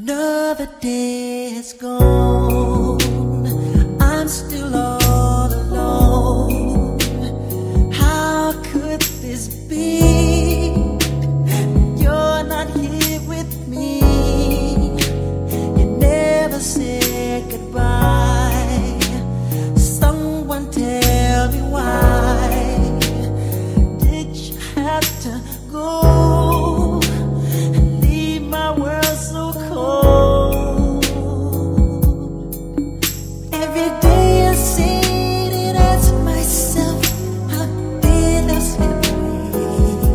Another day has gone, I'm still all alone. How could this be? You're not here with me. You never said goodbye. Someone tell me why did you have to go and leave my world so cold? Every day I sit and ask myself, how did I slip away?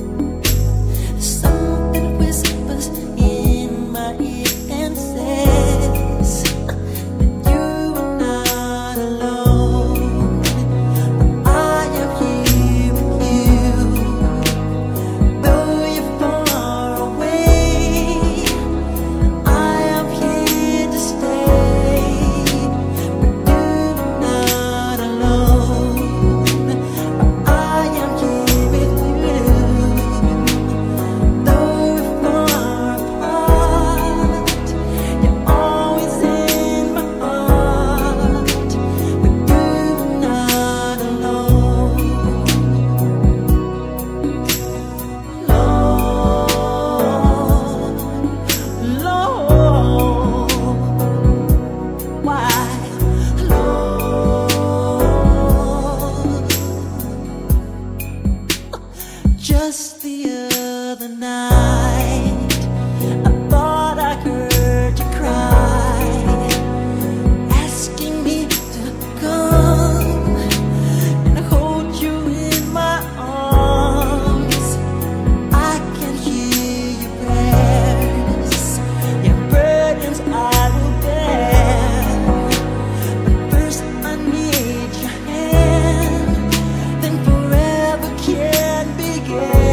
Something whispers in my ear and says that you are not alone. I am here with you, though you're far away. I am here to stay, but you're not alone. I am here with you, though we're far apart. You're always in my heart, but you're not alone. Lord, why, Lord? Just the other night, I thought I heard you cry, asking me to come and hold you in my arms. I can hear your prayers, your burdens I will bear. But first I need your hand, then forever can begin.